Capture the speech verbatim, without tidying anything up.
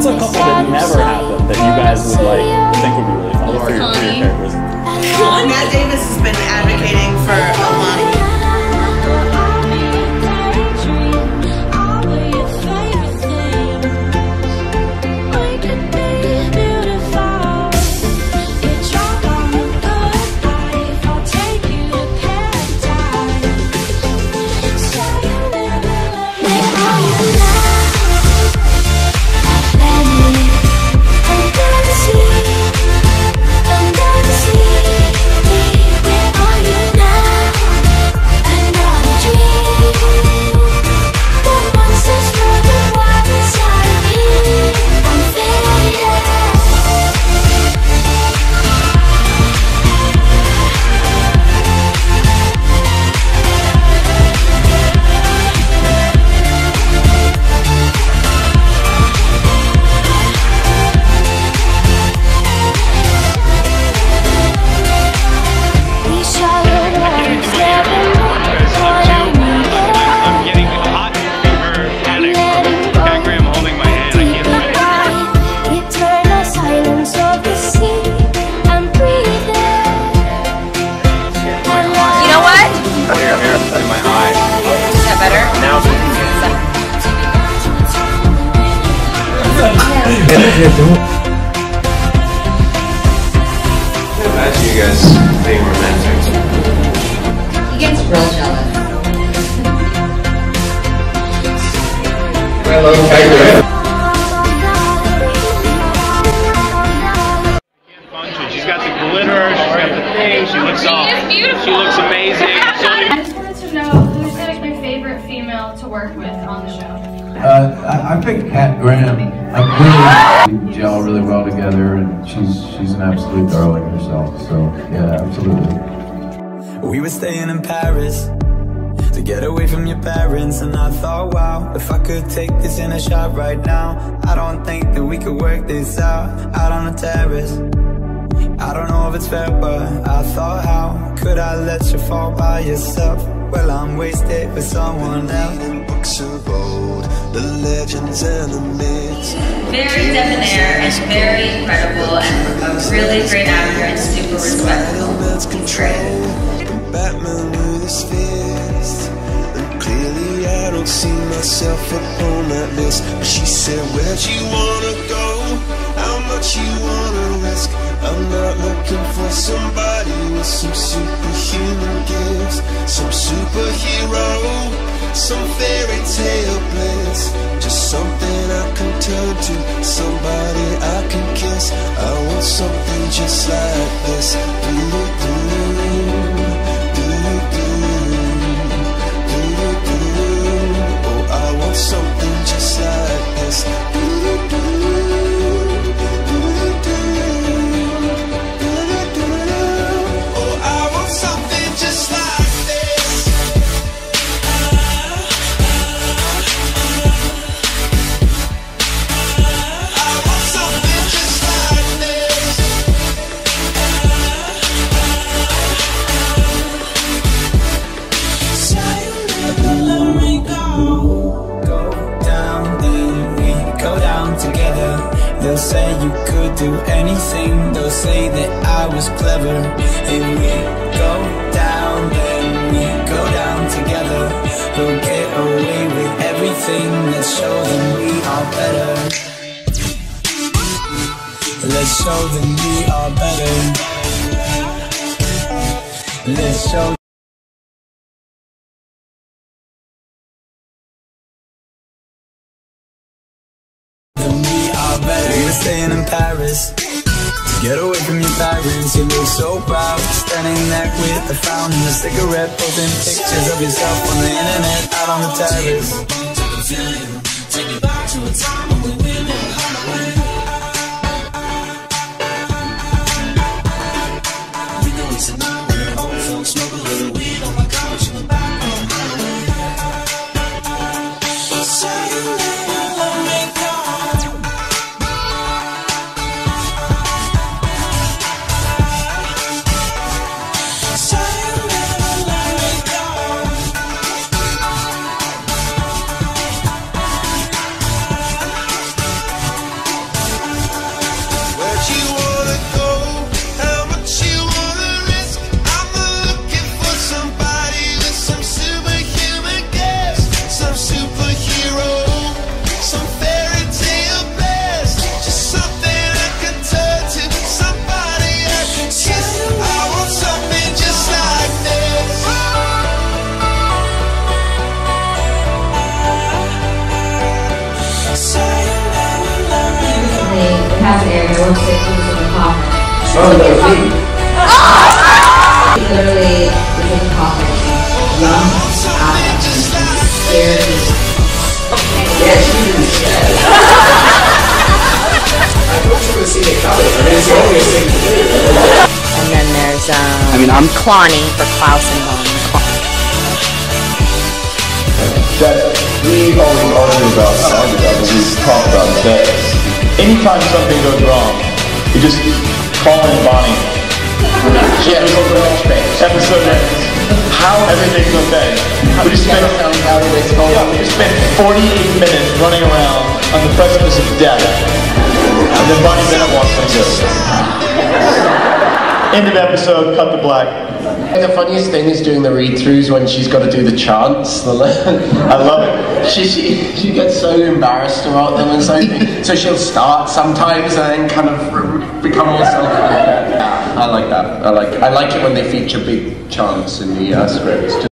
what's a couple that never happened that you guys would like think would be really fun for your, for your characters? Matt Davis has been advocating for a long time. Imagine you guys being romantic. He gets real jealous. I love Tiger. She's got the glitter, she's got the thing, she looks all, she looks amazing. I just wanted to know who's like your favorite female to work with on the show? Uh, I, I picked Kat Graham. I really we gel really well together, and she's she's an absolute darling herself. So yeah, absolutely. We were staying in Paris to get away from your parents, and I thought, wow, if I could take this in a shot right now, I don't think that we could work this out out on the terrace. I don't know if it's fair, but I thought, how could I let you fall by yourself? Well, I'm wasted for someone else. Books of old, the legends and the myths. Very debonair and very incredible, and a really great actor and super respectful. Control, Batman with his fist. And clearly I don't see myself upon that list. But she said, where'd you wanna go? How much you wanna risk? I'm not looking for somebody with some superhuman gifts, some superhero, some fairy tale bliss. Just something I can turn to, somebody I can kiss. I want something just like this. Oh, I want something just like this. They'll say you could do anything. They'll say that I was clever. If we go down, then we go down together. We'll get away with everything. Let's show them we are better. Let's show them we are better. Let's show staying in Paris to get away from your parents. You look so proud, standing there with a fountain, a cigarette, posting pictures of yourself on the internet, out on the terrace. Take me back to a time when we win and hide away. We know it's a night where old folks smoke a little weed on my couch in the back of the highway. Say you never let me go. work that comes in the coffin. Oh, that's me. He literally was in the coffin. Young, adult, scared. Yeah, she didn't scared. I thought you would have seen it coming. I mean, it's the only thing to do. And then there's, um, I mean, I'm Clonny for Klaus and Bone. That we always argue about songs about this, we talk about that. Anytime something goes wrong, you just call in Bonnie. Yeah, Episode ends. How everything's okay. We just spent, yeah, we just spent forty-eight minutes running around on the precipice of death. And then Bonnie Bennett walks in. End of episode, cut to black. The funniest thing is doing the read-throughs when she's got to do the chants. I love it. She, she she gets so embarrassed about them and so so she'll start sometimes and then kind of become more self-confident. Yeah, I like that. I like I like it when they feature big chants in the uh, scripts.